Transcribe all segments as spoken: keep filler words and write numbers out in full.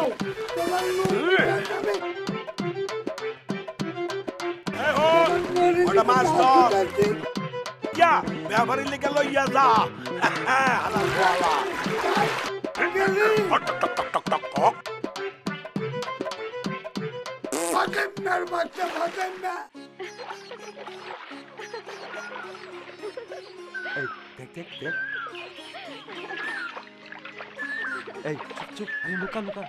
ওটা মাছ ধর ইয়া ব্যবহারী লেগে লইয়া যা হালাল বলা টক টক টক টক টক টক ফাতেমার বাচ্চা ফাতেমা এই দেখ দেখ দেখ এই চুপ চুপ এই লুকা লুকা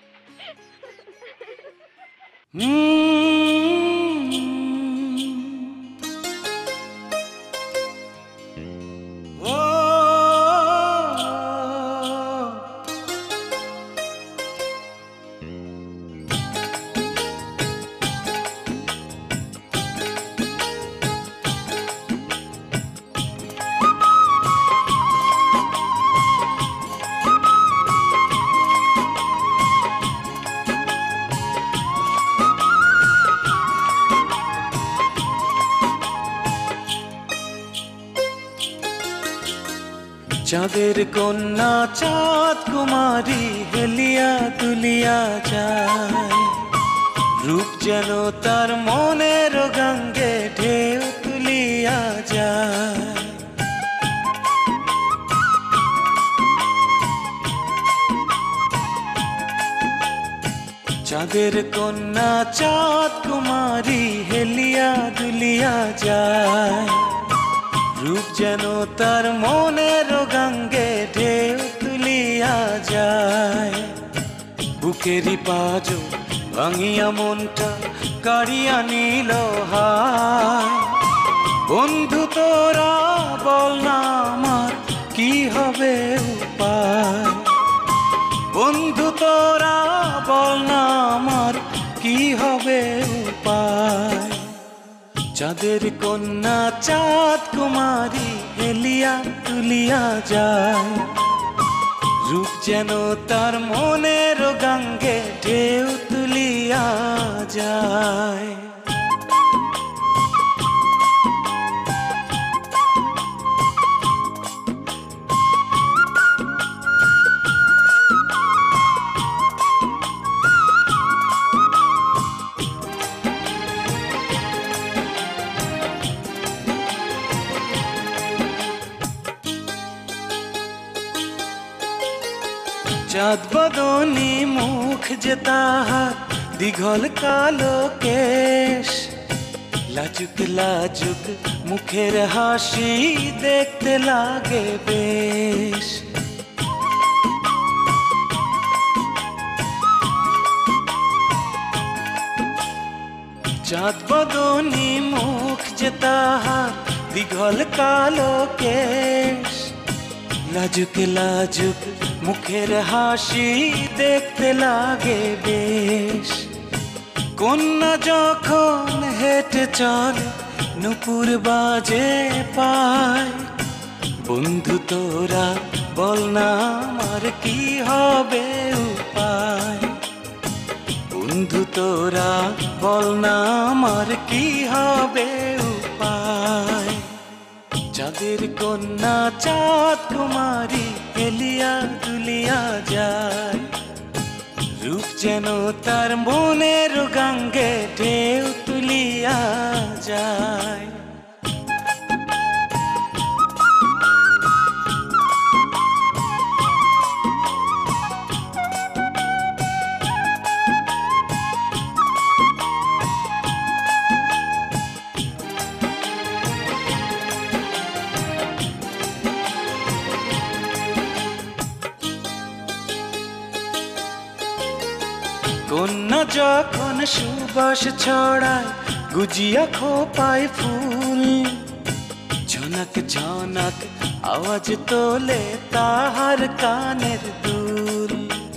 চাঁদের কন্যা চাঁদ কুমারী হেলিয়া তুলিয়া যায় রূপ যেন তার মনের গঙ্গে ঢেউ তুলিয়া যায় চাঁদের কন্যা চাঁদ কুমারী হেলিয়া দুলিয়া যায় রূপ যেন তার মনের গঙ্গে ঢেউ তুলিয়া যায় বুকেরই পাজো ভাঙিয়া মনটা কাড়িয়া নিল হায় বন্ধু তোরা বল না আমার কি হবে উপায় বন্ধু তোরা বল না আমার কি হবে উপায় চাঁদের কন্যা চাঁদ কুমারী হেলিয়া তুলিয়া যায় রূপ যেন তার মনের গঙ্গে ঢেউ তুলিয়া যায় চাঁদ বদনী মুখ যে তাহার দীঘল কালো কেশ লাজুক লাজুক মুখের হাসি দেখতে লাগে বেশ চাঁদ বদনী মুখ যে তাহার দীঘল কালো কেশ লাজুক লাজুক মুখের হাসি দেখতে লাগে বেশ কন্যা যখন হেঁটে চলে নুপুর বাজে পায় বন্ধু তোরা বল না আমার কি হবে উপায় বন্ধু তোরা বল না আমার কি হবে উপায় চাঁদের কন্যা চাঁদ কুমারী হেলিয়া দুলিয়া যায় রূপ যেন তার মনের গঙ্গে ঢেউ তুলিয়া যায় কন্যা যখন সুবাস ছড়ায় গুজিয়া খোপায় ফুল ঝনক ঝনক আওয়াজ তোলে তাহার কানের দুল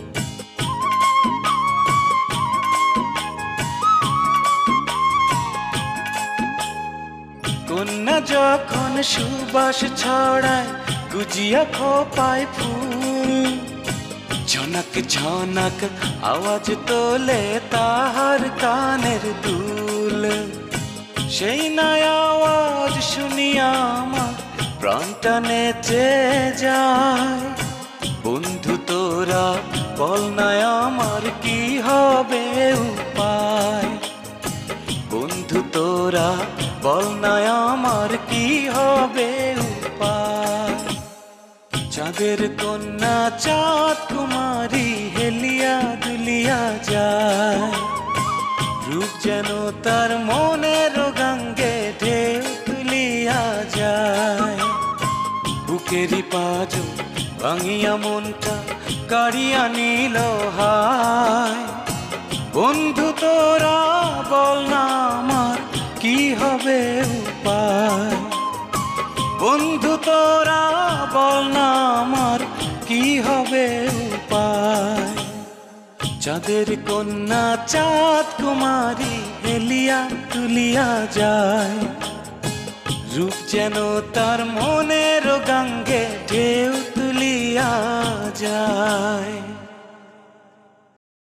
কন্যা যখন সুবাস ছড়ায় গুজিয়া খোপায় ফুল ঝনক ঝনক আওয়াজ তোলে তাহার কানের দুল সেই নয় আওয়াজ শুনিয়া আমার প্রাণটা নেচে যায় বন্ধু তোরা বল না আমার কি হবে উপায়। বন্ধু তোরা বল না আমার কি হবে উপায়। চাঁদের কন্যা চাঁদ কুমারী হেলিয়া দুলিয়া যায়, রূপ যেন তার মনের গঙ্গে ঢেউ তুলিয়া যায়। বুকেরই পাঁজর ভাঙিয়া মনটা কাড়িয়া নিল হায়। বন্ধু তোরা বল না আমার কি হবে উপায়। বন্ধু তোরা বল না আমার কি হবে উপায়। চাঁদের কন্যা চাঁদ কুমারী হেলিয়া তুলিয়া যায়, রূপ যেন তার মনের গঙ্গে ঢেউ তুলিয়া যায়।